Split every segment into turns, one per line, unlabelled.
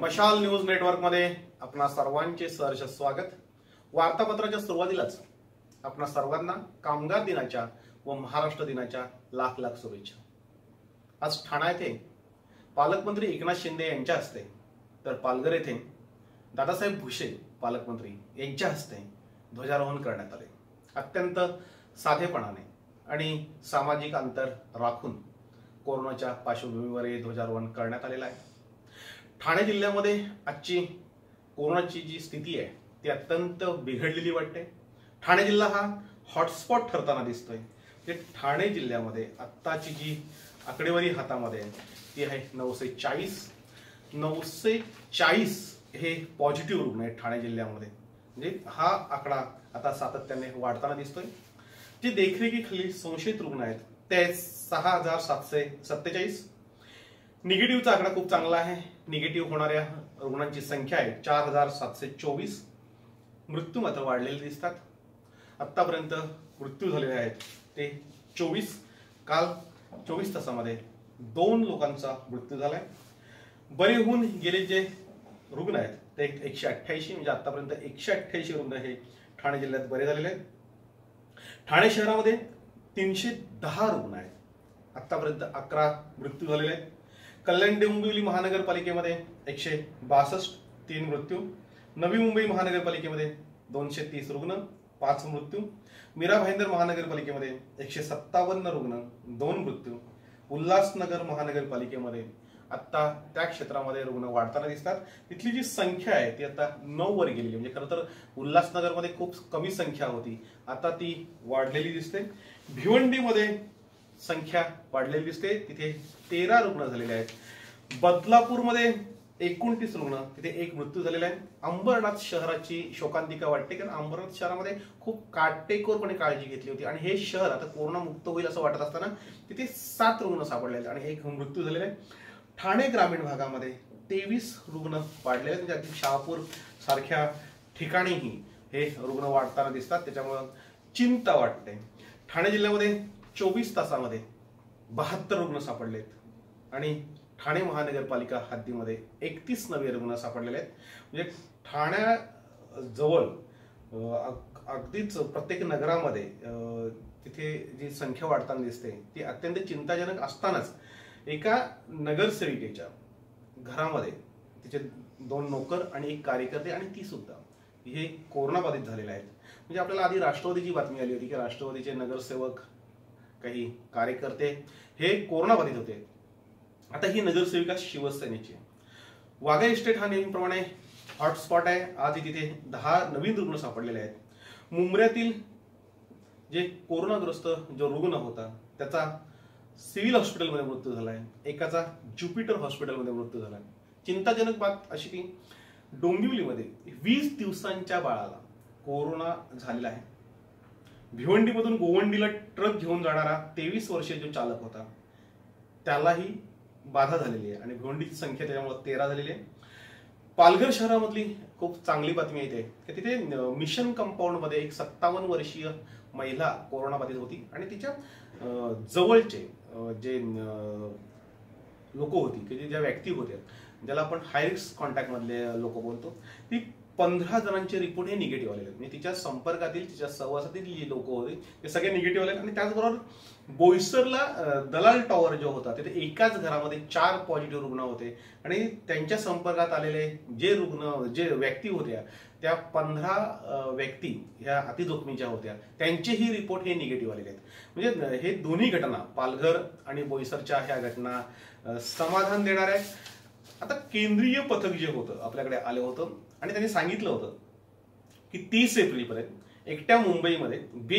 मशाल news network मध्ये आपणा सर्वांचे सहर्ष स्वागत। वार्तापत्राच्या सुरुवातीलाच आपणा सर्वांना कामगार दिनाच्या व महाराष्ट्र दिनाच्या लाख लाख शुभेच्छा। आज ठाणा येथे पालकमंत्री एकनाथ शिंदे यांच्या हस्ते तर पालघर येथे दादासाहेब भुसे पालकमंत्री यांच्या हस्ते ध्वजारोहण करण्यात आले। अत्यंत साधेपणाने आणि सामाजिक अंतर राखून कोरोनाच्या पार्श्वभूमीवर हे ध्वजारोहण करण्यात आलेलं आहे। ठाणे जिल्ह्यामध्ये आजची कोरोनाची जी स्थिती आहे ती अत्यंत बिघडलेली वाटते। ठाणे जिल्हा हा हॉटस्पॉट ठरताना दिसतोय। ठाणे जिल्ह्यामध्ये आत्ताची जी आकडेवारी हातामध्ये आहे ती आहे 940 हे पॉझिटिव्ह रुग्ण आहेत ठाणे जिल्ह्यामध्ये। म्हणजे हा आकडा आता सातत्याने वाढताना दिसतोय। जे देखरेखीखाली संशयित रुग्ण आहेत ते 6747। निगेटिव्हचा आकडा खूप चांगला आहे। निगेटिव्ह होणाऱ्या रुग्णांची संख्या आहे 4724। मृत्यू मात्र वाढलेले दिसतात। आतापर्यंत मृत्यू झालेले आहेत ते 24। काल 24 तासामध्ये 2 लोकांचा मृत्यू झालाय। बरे होऊन गेले जे रुग्ण आहेत ते 188, म्हणजे आतापर्यंत 188 रुग्ण हे ठाणे जिल्ह्यात बरे झालेले आहेत। ठाणे शहरामध्ये 310 रुग्ण आहेत। आतापर्यंत 11 मृत्यू झालेले आहेत। कल्याण डोंबिवली महानगरपालिकेमध्ये 162 3 मृत्यू। नवी मुंबई महानगरपालिकेमध्ये 230 रुग्ण 5 मृत्यू। मीरा भाईंदर महानगरपालिकेमध्ये 157 रुग्ण 2 मृत्यू। उल्हासनगर महानगरपालिकेमध्ये आता त्या क्षेत्रामध्ये रुग्ण वाढताना दिसतात। तिथली जी संख्या आहे ती आता 9 वर गेलेली, म्हणजे खरं तर उल्हासनगरमध्ये खूप कमी संख्या होती, आता ती वाढलेली दिसते। भिवंडीमध्ये संख्या वाढलेली दिसते, तिथे 13 रुग्ण झालेले आहेत। बदलापूरमध्ये 29 रुग्ण, तिथे 1 मृत्यू झालेला आहे। अंबरनाथ शहराची शोकांतिका वाटते, कारण अंबरनाथ शहरामध्ये खूप काटेकोरपणे काळजी घेतली होती आणि हे शहर आता कोरोना मुक्त होईल असं वाटत असताना तिथे 7 रुग्ण सापडले आहेत आणि 1 मृत्यू झालेला आहे। ठाणे ग्रामीण भागामध्ये 23 रुग्ण वाढलेले आहेत, म्हणजे अगदी शहापूर सारख्या ठिकाणीही हे रुग्ण वाढताना दिसतात, त्याच्यामुळे चिंता वाटते। ठाणे जिल्ह्यामध्ये 24 तासामध्ये 72 रुग्ण सापडलेत आणि ठाणे महानगरपालिका हद्दीमध्ये 31 नवे रुग्ण सापडलेले आहेत। म्हणजे ठाण्याजवळ अगदीच प्रत्येक नगरामध्ये तिथे जी संख्या वाढताना दिसते ती अत्यंत चिंताजनक असतानाच एका नगरसेविकेच्या घरामध्ये तिचे 2 नोकर आणि 1 कार्यकर्ते आणि ती सुद्धा हे कोरोनाबाधित झालेले आहेत। म्हणजे आपल्याला आधी राष्ट्रवादीची बातमी आली होती की राष्ट्रवादीचे नगरसेवक काही कार्यकर्ते हे कोरोनाबाधित होते। आता ही नगरसेविका शिवसेनेची। वाघा इस्टेट हा नेहमीप्रमाणे हॉटस्पॉट आहे। आज तिथे 10 नवीन रुग्ण सापडलेले आहेत। मुंब्र्यातील जे कोरोनाग्रस्त जो रुग्ण होता त्याचा सिव्हिल हॉस्पिटलमध्ये मृत्यू झालाय, एकाचा ज्युपिटर हॉस्पिटलमध्ये मृत्यू झालाय। चिंताजनक बात अशी की डोंबिवलीमध्ये 20 दिवसांच्या बाळाला कोरोना झालेला आहे। भिवंडीमधून गोवंडीला ट्रक घेऊन जाणारा 23 वर्षीय जो चालक होता त्यालाही बाधा झालेली आहे आणि भिवंडीची संख्या त्याच्यामुळे 13 झालेली आहे। पालघर शहरामधली खूप चांगली बातमी येते की तिथे मिशन कंपाऊंड मध्ये एक 57 वर्षीय महिला कोरोनाबाधित होती आणि तिच्या जवळचे जे लोक होती की ज्या व्यक्ती होत्या ज्याला आपण हाय रिस्क कॉन्टॅक्ट मधले लोक बोलतो, ती 15 जणांचे रिपोर्ट हे निगेटिव्ह आलेले आहेत। म्हणजे तिच्या संपर्कातील तिच्या सहवासातील जी लोक होते ते सगळे निगेटिव्ह आले आणि त्याचबरोबर बोईसरला दलाल टॉवर जो होता तिथे एकाच घरामध्ये 4 पॉझिटिव्ह रुग्ण होते आणि त्यांच्या संपर्कात आलेले जे व्यक्ती होत्या त्या 15 व्यक्ती ह्या अतिजोखमीच्या होत्या, त्यांचेही रिपोर्ट हे निगेटिव्ह आलेले आहेत। म्हणजे हे दोन्ही घटना पालघर आणि बोईसरच्या ह्या घटना समाधान देणार आहेत। आता केंद्रीय पथक जे होतं आपल्याकडे आलं होतं आणि त्यांनी सांगितलं होतं की 30 एप्रिलपर्यंत एकट्या मुंबईमध्ये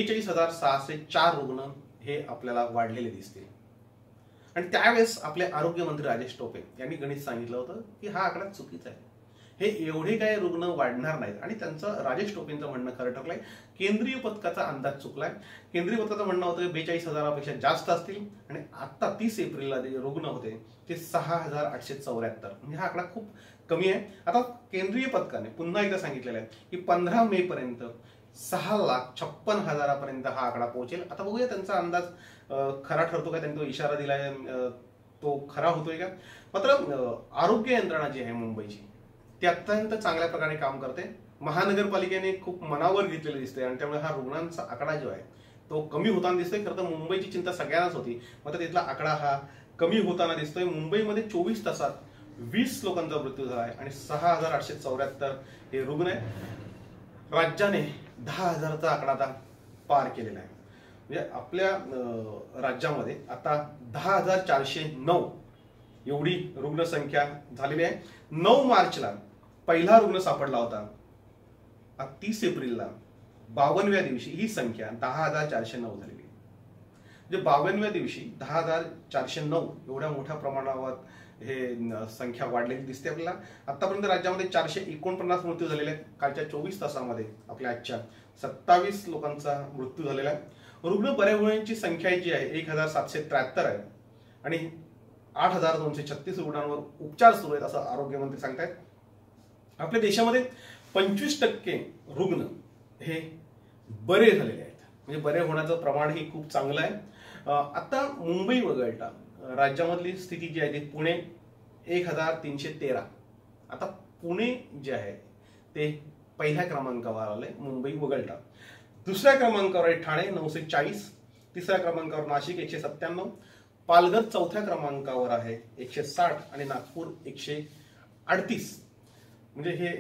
42,604 रुग्ण हे आपल्याला वाढलेले दिसतील। आणि त्यावेळेस आपले आरोग्यमंत्री राजेश टोपे यांनी गणित सांगितलं होतं की हा आकडा चुकीचा आहे, हे एवढे काही रुग्ण वाढणार नाहीत आणि त्यांचं राजेश टोपेंचं म्हणणं खरं ठरलंय। केंद्रीय पथकाचा अंदाज चुकलाय। केंद्रीय पथकाचं म्हणणं होतं 42,000पेक्षा जास्त असतील आणि आता 30 एप्रिलला जे रुग्ण होते ते 6,874, म्हणजे हा आकडा खूप कमी आहे। आता केंद्रीय पथकाने पुन्हा एकदा सांगितलेलं आहे की 15 मे पर्यंत 6,56,000 पर्यंत हा आकडा पोहोचेल। आता बघूया त्यांचा अंदाज खरा ठरतो का, त्यांनी तो इशारा दिलाय तो खरा होतोय का? मात्र आरोग्य यंत्रणा जी आहे मुंबईची ती अत्यंत चांगल्या प्रकारे काम करते. महानगरपालिकेने खूप मनावर घेतलेलं दिसतंय आणि त्यामुळे हा रुग्णांचा आकडा जो आहे तो कमी होताना दिसतोय. खरं तर मुंबईची चिंता सगळ्यांनाच होती, मात्र तिथला आकडा हा कमी होताना दिसतोय. मुंबईमध्ये 24 तासात 20 लोकांचा मृत्यू झाला आहे आणि 6,874 हे रुग्ण आहे. राज्याने 10,000चा आकडा आता पार केलेला आहे. म्हणजे आपल्या राज्यामध्ये आता 10,409 एवढी रुग्णसंख्या झालेली आहे. 9 मार्चला पहिला रुग्ण सापडला होता. 30 एप्रिलला 52व्या दिवशी ही संख्या 10,409 झालेली. म्हणजे 52व्या दिवशी 10,409 एवढ्या मोठ्या प्रमाणावर हे संख्या वाढलेली दिसते आपल्याला. आतापर्यंत राज्यामध्ये 449 मृत्यू झालेले आहेत. कालच्या 24 तासामध्ये आपल्या आजच्या 27 लोकांचा मृत्यू झालेला आहे. रुग्ण बरे होण्याची संख्या जी आहे 1,773 आहे आणि 8,236 रुग्णांवर उपचार सुरू आहेत असं आरोग्यमंत्री सांगतायत. आपल्या देशामध्ये 25% रुग्ण हे बरे झालेले आहेत. म्हणजे बरे होण्याचं प्रमाण ही खूप चांगलं आहे. आता मुंबई वगळता राज्यामधली स्थिती जी आहे ती पुणे 1,313. आता पुणे जे आहे ते पहिल्या क्रमांकावर आले मुंबई वगळता. दुसऱ्या क्रमांकावर आहे ठाणे 940. तिसऱ्या क्रमांकावर नाशिक 197. पालघर चौथ्या क्रमांकावर आहे 160 आणि नागपूर 138. म्हणजे हे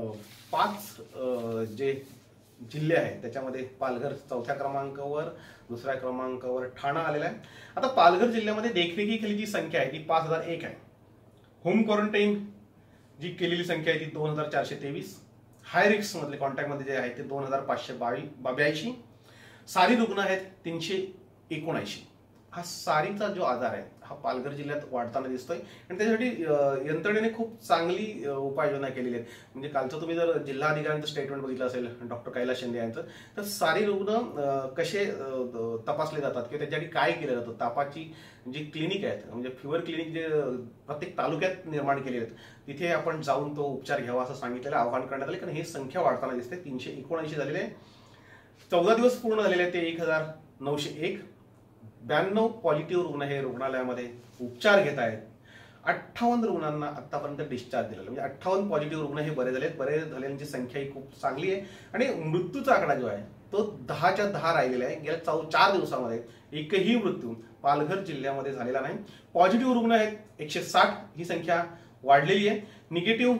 5 जे जिल्हे आहेत त्याच्यामध्ये पालघर चौथ्या क्रमांकावर, दुसऱ्या क्रमांकावर ठाणा आलेला आहे. आता पालघर जिल्ह्यामध्ये देखरेखीखाली जी संख्या आहे ती 5,001 आहे. होम क्वारंटाईन जी केलेली संख्या आहे ती 2,423. हाय रिस्क मधले कॉन्टॅक्टमध्ये जे आहे ते 2,582. सारी रुग्ण आहेत 379. हा सारीचा जो आजार आहे हा पालघर जिल्ह्यात वाढताना दिसतोय आणि त्यासाठी यंत्रणेने खूप चांगली उपाययोजना केलेली आहे. म्हणजे कालचं तुम्ही जर जिल्हाधिकाऱ्यांचं स्टेटमेंट बघितलं असेल डॉक्टर कैलास शिंदे यांचं, तर सारी रुग्ण कसे तपासले जातात किंवा त्याच्यासाठी काय केलं जातं. तापाची जी क्लिनिक आहेत म्हणजे फिवर क्लिनिक जे प्रत्येक तालुक्यात निर्माण केले आहेत तिथे आपण जाऊन तो उपचार घ्यावा असं सांगितलेलं आवाहन करण्यात आले. कारण ही संख्या वाढताना दिसते. 379 झालेले आहे. 14 दिवस पूर्ण झालेले आहेत ते 1,901. 92 पॉझिटिव्ह रुग्ण हे रुग्णालयामध्ये उपचार घेत आहेत. 58 रुग्णांना आतापर्यंत डिस्चार्ज दिलेला. म्हणजे 58 पॉझिटिव्ह रुग्ण हे बरे झालेत. बरे झालेल्यांची संख्या ही खूप चांगली आहे आणि मृत्यूचा आकडा जो आहे तो 10च्या 10 राहिलेला आहे. गेल्या 4 दिवसामध्ये एकही मृत्यू पालघर जिल्ह्यामध्ये झालेला नाही. पॉझिटिव्ह रुग्ण आहेत 160. ही संख्या वाढलेली आहे. निगेटिव्ह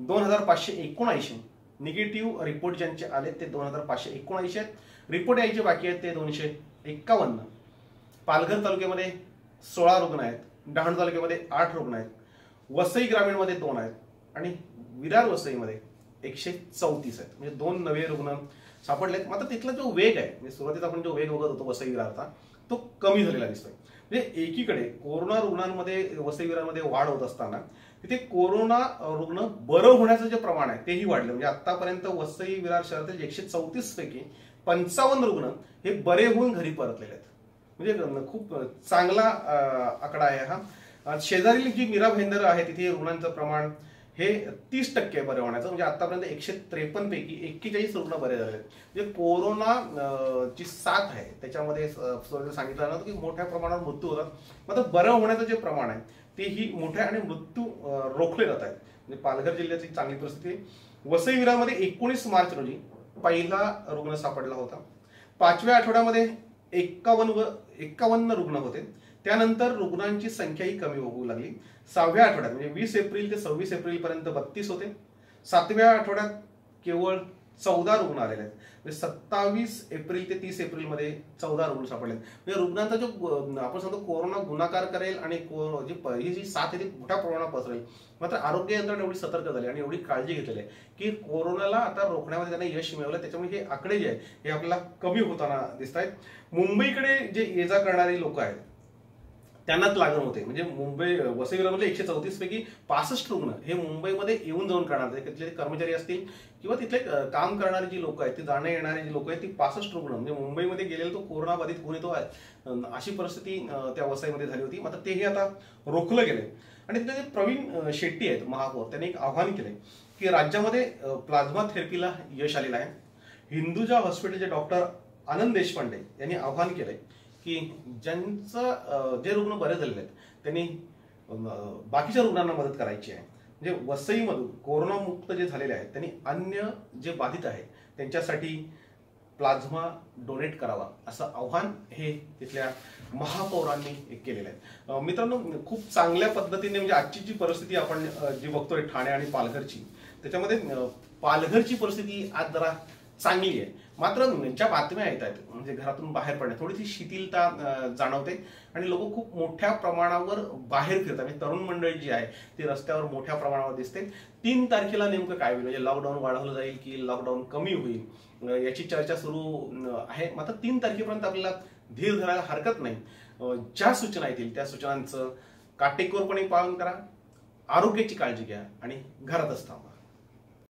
2,579. निगेटिव्ह रिपोर्ट ज्यांचे आले ते 2,579 आहेत. रिपोर्ट यायचे बाकी आहेत ते 251. पालघर तालुक्यामध्ये 16 रुग्ण आहेत. डहाणू तालुक्यामध्ये 8 रुग्ण आहेत. वसई ग्रामीणमध्ये 2 आहेत आणि विरार वसईमध्ये 134 आहेत. म्हणजे 2 नवे रुग्ण सापडलेत. मात्र तिथला जो वेग आहे म्हणजे सुरुवातीला आपण जो वेग बघत होतो वसई विरारचा तो कमी झालेला दिसतोय. म्हणजे एकीकडे कोरोना रुग्णांमध्ये वसई विरारमध्ये वाढ होत असताना तिथे कोरोना रुग्ण बरं होण्याचं जे प्रमाण आहे तेही वाढलं. म्हणजे आतापर्यंत वसई विरार शहरातील 134 पैकी 55 रुग्ण हे बरे होऊन घरी परतलेले आहेत. म्हणजे खूप चांगला आकडा आहे हा. शेजारील जी मीरा भाईंदर आहे तिथे रुग्णांचं प्रमाण हे 30% बरे होण्याचं. म्हणजे आतापर्यंत 153 पैकी 41 रुग्ण बरे झाले. म्हणजे कोरोना जी साथ आहे त्याच्यामध्ये सांगितलं नव्हतं की मोठ्या प्रमाणावर मृत्यू होतात, मात्र बरं होण्याचं जे प्रमाण आहे तेही मोठे आणि मृत्यू रोखले जात आहेत. म्हणजे पालघर जिल्ह्याची चांगली परिस्थिती आहे. वसई विरारमध्ये 19 मार्च रोजी पहिला रुग्ण सापडला होता. 5व्या आठवड्यामध्ये 51 रुग्ण होते. त्यानंतर रुग्णांची संख्याही कमी होऊ लागली. 6व्या आठवड्यात म्हणजे 20 एप्रिल ते 26 एप्रिल पर्यंत 32 होते. 7व्या आठवड्यात केवळ 14 रुग्ण आलेले आहेत. म्हणजे 27 एप्रिल ते 30 एप्रिल मध्ये 14 रुग्ण सापडले. म्हणजे रुग्णांचा जो आपण सांगतो कोरोना गुणाकार करेल आणि ही जी साथ आहे ती मोठ्या प्रमाणात पसरेल. मात्र आरोग्य यंत्रणा एवढी सतर्क झाली आणि एवढी काळजी घेतलेली आहे की कोरोनाला आता रोखण्यामध्ये त्यांना यश मिळवलं. त्याच्यामुळे हे आकडे जे आहे हे आपल्याला कमी होताना दिसत आहेत. मुंबईकडे जे ये जा करणारी लोक आहेत त्यांनाच लागण होते. म्हणजे मुंबई वसई विरारमध्ये 134 पैकी 65 रुग्ण हे मुंबईमध्ये येऊन जाऊन करणार. तिथले कर्मचारी असतील किंवा तिथले काम करणारी जी लोक आहेत ती जाणे येणारी जी लोक आहेत ती 65 रुग्ण म्हणजे मुंबईमध्ये गेलेला तो कोरोना बाधित होऊन येतो आहे अशी परिस्थिती त्या वसईमध्ये झाली होती. मात्र तेही आता रोखलं गेले. आणि तिथे जे प्रवीण शेट्टी आहेत महापौर त्यांनी एक आव्हान केले की राज्यामध्ये प्लाझ्मा थेरपीला यश आलेलं आहे. हिंदुजा हॉस्पिटलचे डॉक्टर आनंद देशपांडे यांनी आव्हान केलंय की ज्यांचं जे रुग्ण बरे झालेले आहेत त्यांनी बाकीच्या रुग्णांना मदत करायची आहे. म्हणजे वसईमधून कोरोनामुक्त जे झालेले आहेत त्यांनी अन्य जे बाधित आहेत त्यांच्यासाठी प्लाझ्मा डोनेट करावा असं आव्हान हे तिथल्या महापौरांनी केलेलं आहे. मित्रांनो, खूप चांगल्या पद्धतीने म्हणजे आजची जी परिस्थिती आपण जी बघतोय ठाणे आणि पालघरची, त्याच्यामध्ये पालघरची परिस्थिती आज जरा चांगली आहे. मात्र ज्या बातम्या येत आहेत म्हणजे घरातून बाहेर पडणे थोडीशी शिथिलता जाणवते आणि लोक खूप मोठ्या प्रमाणावर बाहेर फिरतात. म्हणजे तरुण मंडळी जी आहे ती रस्त्यावर मोठ्या प्रमाणावर दिसते. 3 तारखेला नेमकं काय होईल, म्हणजे लॉकडाऊन वाढवलं जाईल की लॉकडाऊन कमी होईल याची चर्चा सुरू आहे. मात्र 3 तारखेपर्यंत आपल्याला धीर धरायला हरकत नाही. ज्या सूचना येतील त्या सूचनांचं काटेकोरपणे पालन करा, आरोग्याची काळजी घ्या आणि घरातच थांबा.